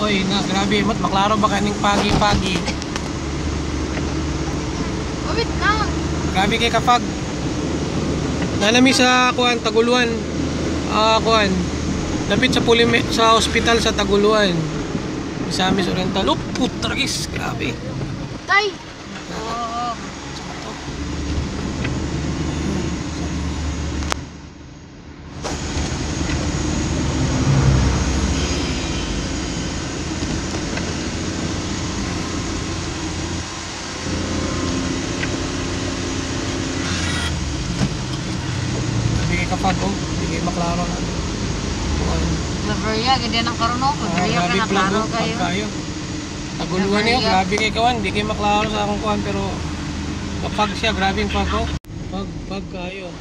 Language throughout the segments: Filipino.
Oy, na grabe mat maklaro ba kaning pagi-pagi. Wait na. Grabe kay kapag nanami sa kuan Taguluan. Kuan. Lapit sa sa ospital sa Taguluan. Misamis Oriental. Oh, putragis, grabe. Tay. Oo. Kapag hindi maklaro na. Laveria, ganyan ang karoon ako. Laveria ka na klaro kayo. Taguluan niyo, grabe kay kawan, hindi kayo maklaro sa akong kuhan, pero kapag siya, grabe yung pag kayo.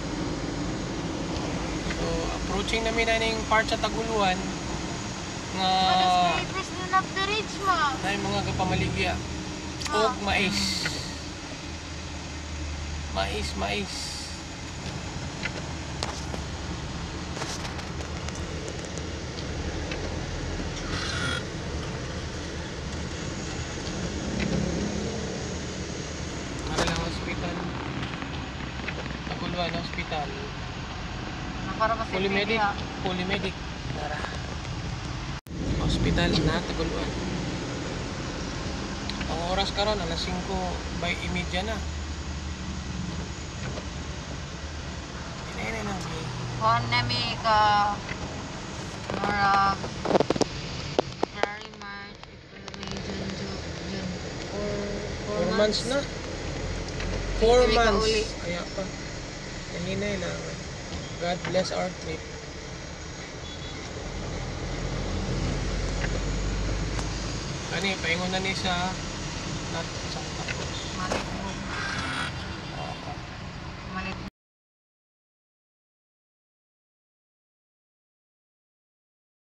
So, approaching namin na yung part sa Taguluan nga President of the Ridge mo. na yung mga kapamaligya o mais. Mais. Hospital. Polymedic. Nara. Hospital na Taguluan. Ang oras karon alas 5:30 na. Ini nang Kuhan nami ka Marag February, March, April, May, June. 4 months na. 4 months. Kaya pa. Kahinay lang. God bless our trip. Paingon na ni sa Santa Cruz.